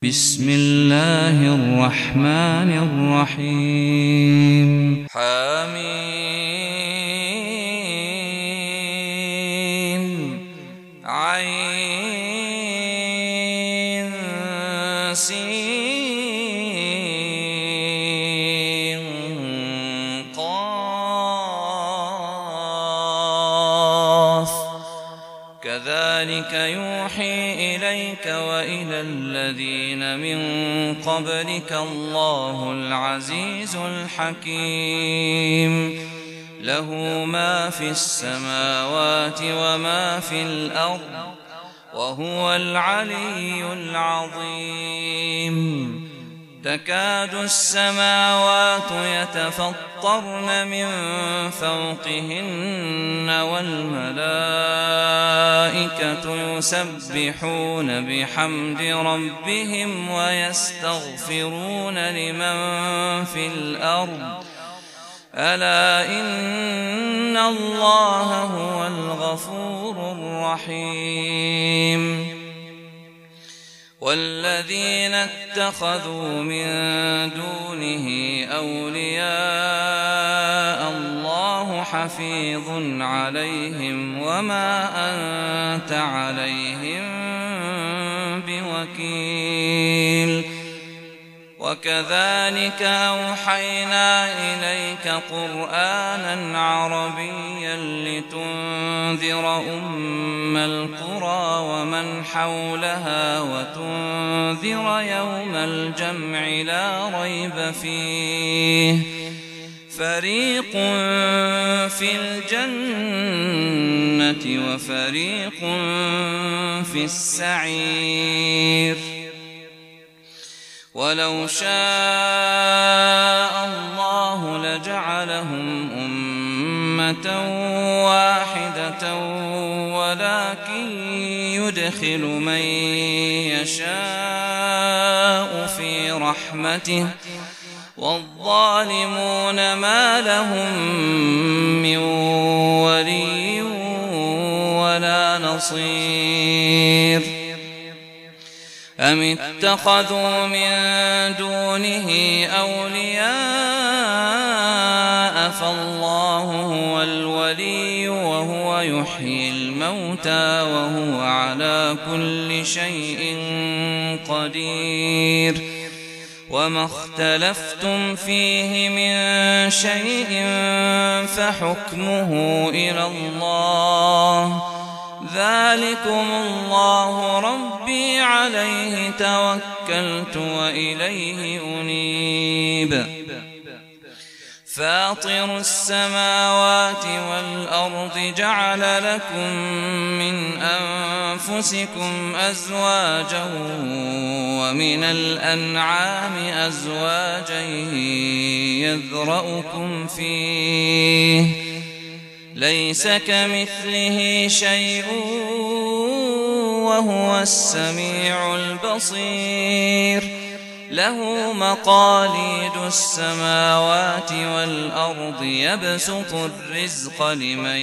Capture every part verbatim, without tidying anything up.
بسم الله الرحمن الرحيم. حميم عين سين قاف كذلك يوحي إليك وإلى الذين من قبلك الله العزيز الحكيم. له ما في السماوات وما في الأرض وهو العلي العظيم. تكاد السماوات يتفطرن من فوقهن والملائكة يسبحون بحمد ربهم ويستغفرون لمن في الأرض ألا إن الله هو الغفور الرحيم. والذين اتخذوا من دونه أولياء الله حفيظ عليهم وما أنت عليهم بوكيل. وكذلك أوحينا إليك قرآنا عربيا لتنذر أم القرى ومن حولها وتنذر يوم الجمع لا ريب فيه فريق في الجنة وفريق في السعير. ولو شاء الله لجعلهم أمة واحدة ولكن يدخل من يشاء في رحمته والظالمون ما لهم من ولي ولا نصير. أم اتخذوا من دونه أولياء فالله هو الولي وهو يحيي الموتى وهو على كل شيء قدير. وما اختلفتم فيه من شيء فحكمه إلى الله ذلكم الله ربي عليه توكلت وإليه أنيب. فاطر السماوات والأرض جعل لكم من أنفسكم أزواجا ومن الأنعام أزواجا يذرأكم فيه ليس كمثله شيء وهو السميع البصير. له مقاليد السماوات والأرض يبسط الرزق لمن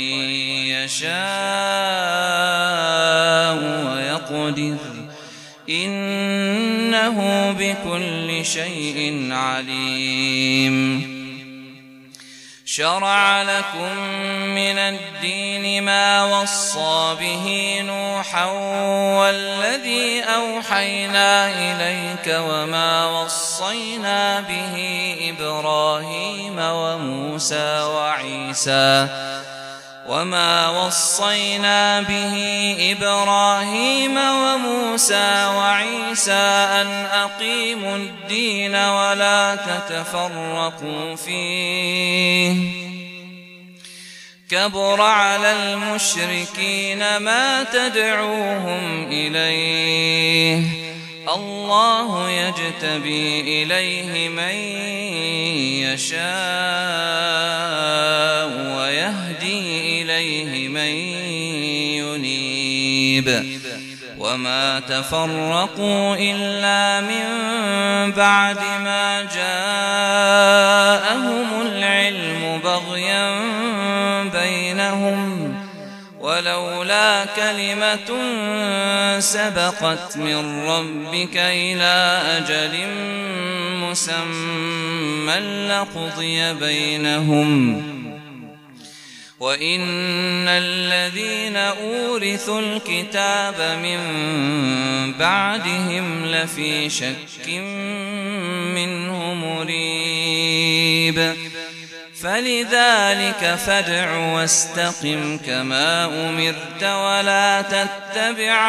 يشاء ويقدر إنه بكل شيء عليم. شرع لكم من الدين ما وصى به نوحا والذي أوحينا إليك وما وصينا به إبراهيم وموسى وعيسى وما وصينا به إبراهيم وموسى وعيسى أن أقيموا الدين ولا تتفرقوا فيه كبر على المشركين ما تدعوهم إليه الله يجتبي إليه من يشاء ويهدي إليه من ينيب. وما تفرقوا إلا من بعد ما جاءهم العلم بغيا بينهم ولولا كلمة سبقت من ربك إلى أجل مسمى لقضي بينهم وإن الذين أورثوا الكتاب من بعدهم لفي شك منه مريب فلذلك فادع واستقم كما أمرت ولا تتبع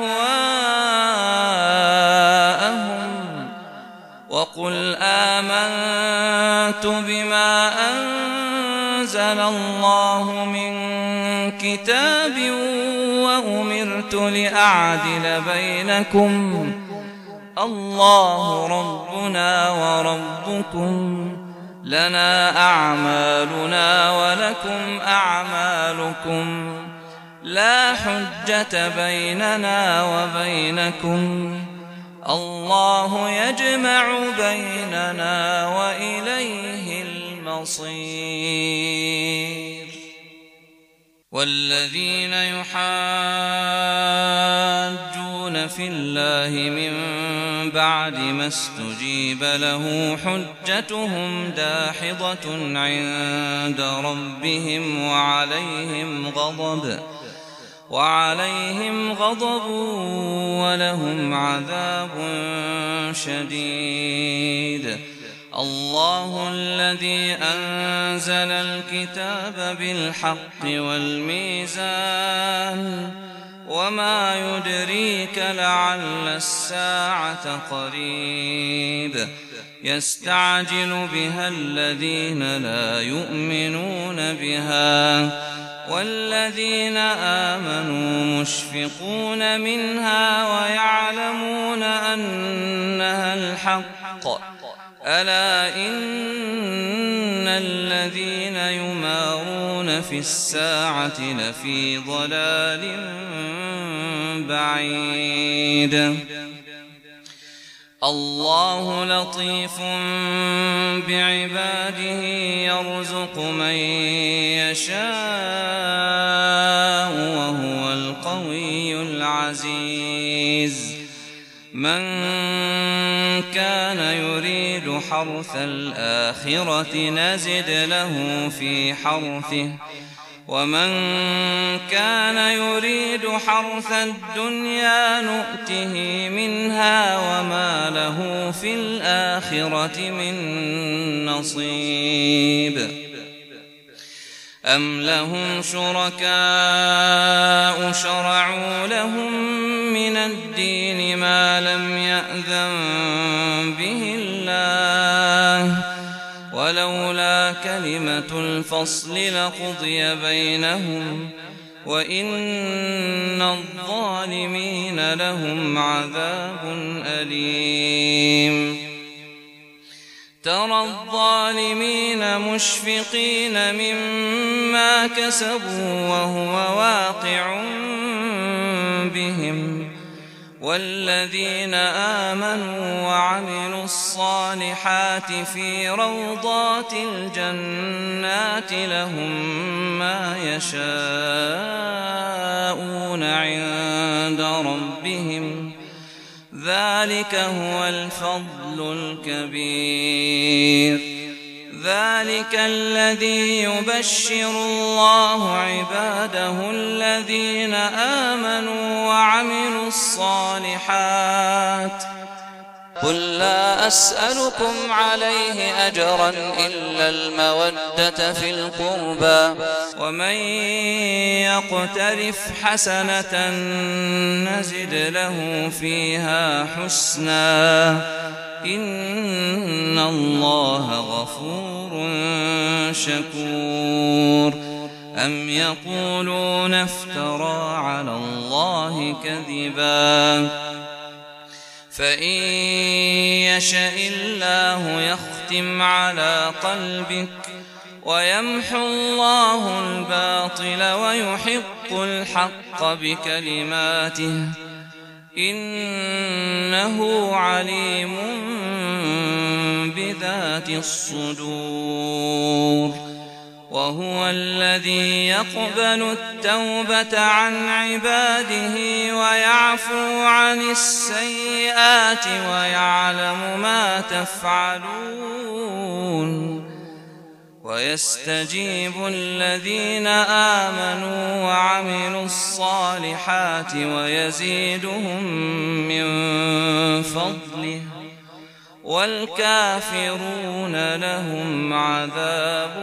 أهواءهم وقل آمنت بما أنزل الله من كتاب وأمرت لأعدل بينكم الله ربنا وربكم لنا أعمالنا ولكم أعمالكم لا حجة بيننا وبينكم الله يجمع بيننا وإليه المصير والذين يحاجون في الله من بعد ما استجيب له حجتهم داحضة عند ربهم وعليهم غضب وعليهم غضب ولهم عذاب شديد الله الذي أنزل الكتاب بالحق والميزان وما يدريك لعل الساعة قريب يستعجل بها الذين لا يؤمنون بها والذين آمنوا مشفقون منها ويعلمون أنها الحق ألا إن الذين يمارون في الساعة لفي ضلال بعيد الله لطيف بعباده يرزق من يشاء وهو القوي العزيز من كان يريد حرث الآخرة نزد له في حرثه ومن كان يريد حرث الدنيا نؤته منها وما له في الآخرة من نصيب أم لهم شركاء شرعوا لهم من الدين ما لم يأذن به الله ولولا كلمة الفصل لقضي بينهم وإن الظالمين لهم عذاب أليم ترى الظالمين مشفقين مما كسبوا وهو واقع بهم والذين آمنوا وعملوا الصالحات في روضات الجنات لهم ما يشاءون عند ربهم ذلك هو الفضل الكبير ذلك الذي يبشر الله عباده الذين آمنوا وعملوا الصالحات قل لا أسألكم عليه أجرا إلا المودة في القربى ومن يقترف حسنة نزد له فيها حسنا إن الله غفور شكور أم يقولون افترى على الله كذبا فإن يشاء الله يختم على قلبك ويمحو الله الباطل ويحق الحق بكلماته إنه عليم بذات الصدور وهو الذي يقبل التوبة عن عباده ويعفو عن السيئات ويعلم ما تفعلون ويستجيب الذين آمنوا وعملوا الصالحات ويزيدهم من فضله والكافرون لهم عذاب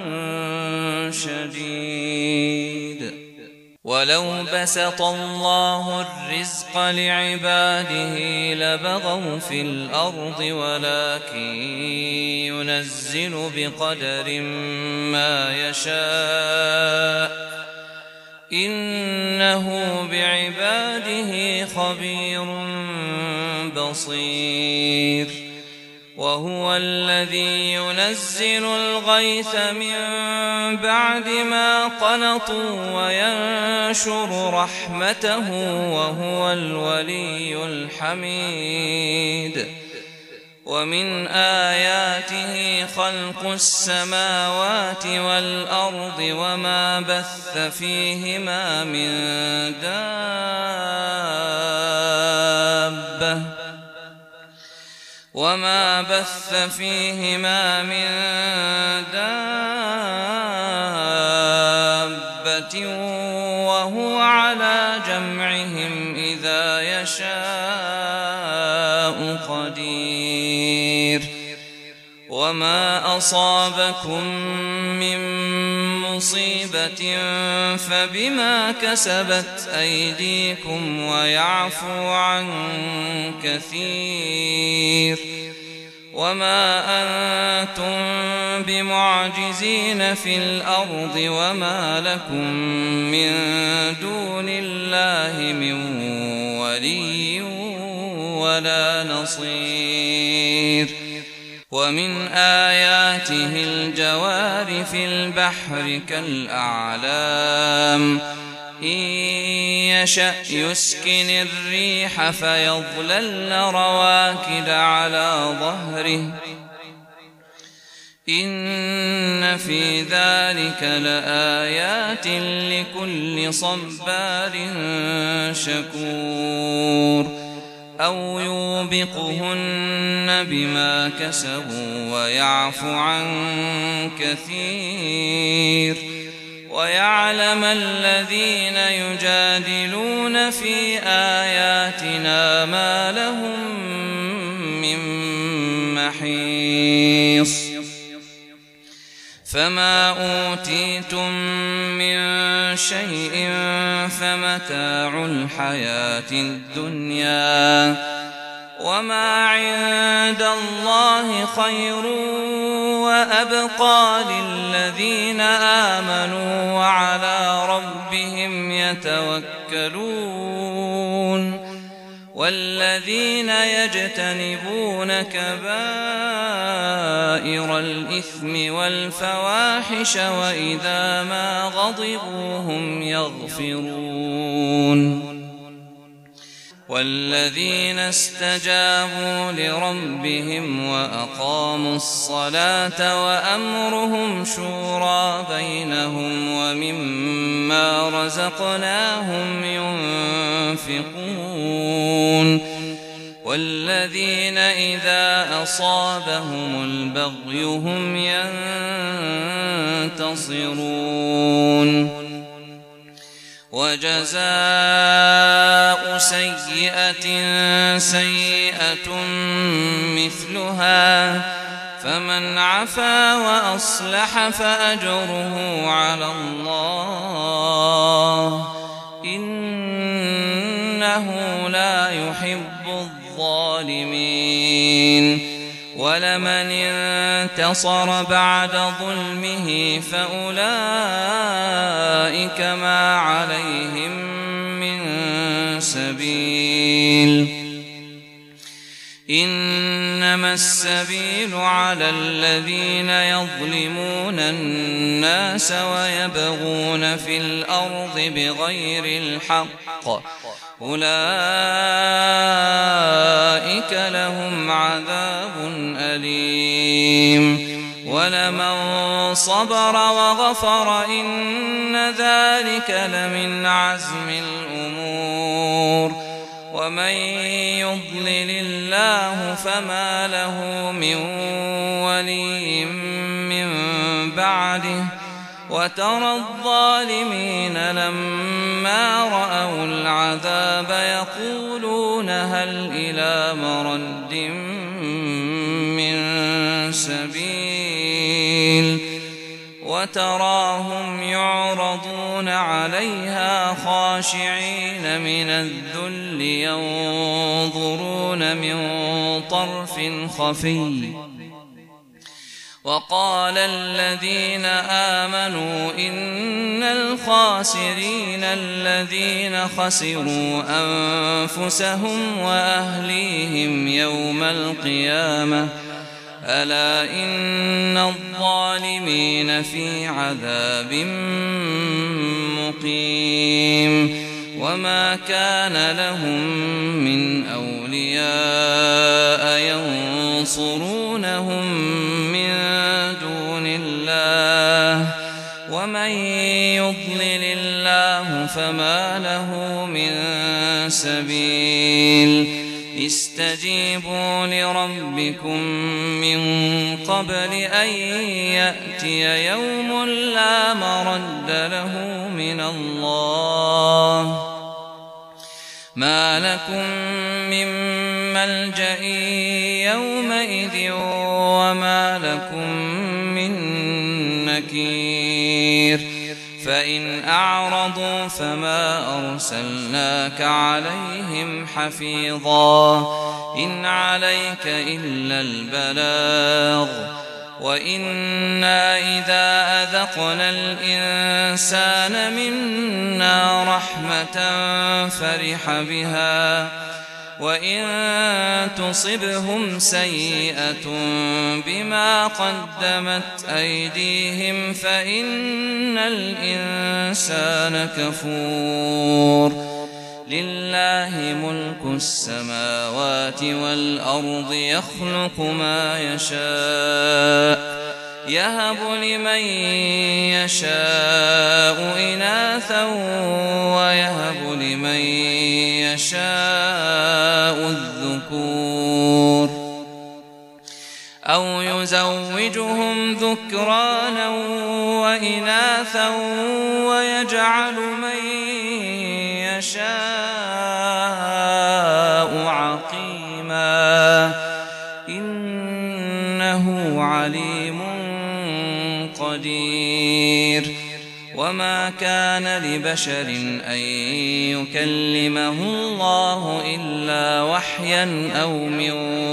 شديد. ولو بسط الله الرزق لعباده لبغوا في الأرض ولكن ينزل بقدر ما يشاء إنه بعباده خبير بصير. وهو الذي ينزل الغيث من بعد ما قنطوا وينشر رحمته وهو الولي الحميد. ومن آياته خلق السماوات والأرض وما بث فيهما من دابة وما بث فيهما من دابة وهو على جمعهم إذا يشاء قدير. وما أصابكم من مصيبة فبما كسبت أيديكم ويعفو عن كثير. وما أنتم بمعجزين في الأرض وما لكم من دون الله من ولي ولا نصير. ومن آياته الجوار في البحر كالأعلام إن يشأ يسكن الريح فيظللن رواكد على ظهره إن في ذلك لآيات لكل صبار شكور. أو يوبقهن بما كسبوا ويعفو عن كثير. ويعلم الذين يجادلون في آياتنا ما لهم من محيص. فما أوتيتم من شيء فمتاع الحياة الدنيا وما عند الله خير وأبقى للذين آمنوا وعلى ربهم يتوكلون. والذين يجتنبون كبائر الإثم والفواحش وإذا ما غضبوا هم يغفرون. والذين استجابوا لربهم وأقاموا الصلاة وأمرهم شورى بينهم ومما رزقناهم ينفقون. والذين إذا أصابهم البغي هم ينتصرون. وجزاء سيئة سيئة مثلها فمن عفا وأصلح فأجره على الله إنه لا يحب الظالمين. ولمن انتصر بعد ظلمه فأولئك ما عليهم من سبيل. إنما السبيل على الذين يظلمون الناس ويبغون في الأرض بغير الحق أولئك لهم عذاب أليم. ولمن صبر وغفر إن ذلك لمن عزم الأمور ومن يضلل الله فما له من ولي من بعده وترى الظالمين لما رأوا العذاب يقولون هل إلى مرد من سبيل وتراهم يعرضون عليها خاشعين من الذل ينظرون من طرف خفي وقال الذين آمنوا إن الخاسرين الذين خسروا أنفسهم وأهليهم يوم القيامة ألا إن الظالمين في عذاب مقيم وما كان لهم من أولياء ينصرونهم من دون الله ومن يضلل الله فما له من سبيل استجيبوا لربكم من قبل أن يأتي يوم لا مرد له من الله ما لكم من ملجأ يومئذ وما لكم من نكير فإن أعرضوا فما أرسلناك عليهم حفيظا إن عليك إلا البلاغ وإنا إذا أذقنا الإنسان منا رحمة فرح بها وإن تصبهم سيئة بما قدمت أيديهم فإن الإنسان كفور لله ملك السماوات والأرض يخلق ما يشاء يهب لمن يشاء إناثا ويهب لمن يشاء الذكور أو يزوجهم ذكرانا وإناثا ويجعل من يشاء عقيما إنه عليم قدير وما كان لبشر أن يكلمه الله إلا وحيا أو من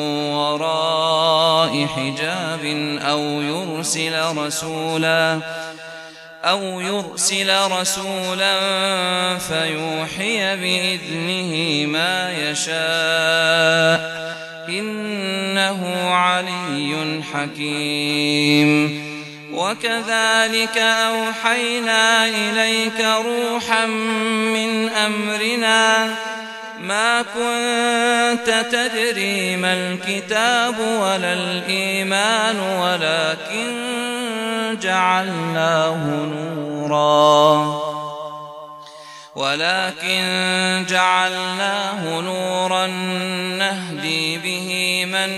وراء حجاب أو يرسل رسولا أو يرسل رسولا فيوحي بإذنه ما يشاء إنه علي حكيم وكذلك أوحينا إليك روحا من أمرنا ما كنت تدري ما الكتاب ولا الإيمان ولكن جعلناه نورا ولكن جعلناه نورا نهدي به من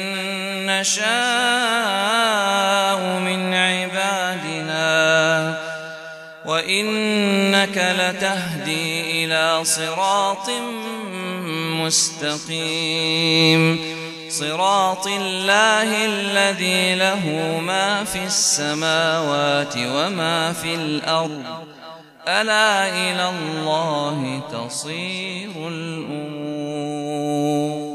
نشاء من عبادنا وإنك لتهدي إلى صراط مستقيم صراط الله الذي له ما في السماوات وما في الأرض ألا إلى الله تصير الأمور.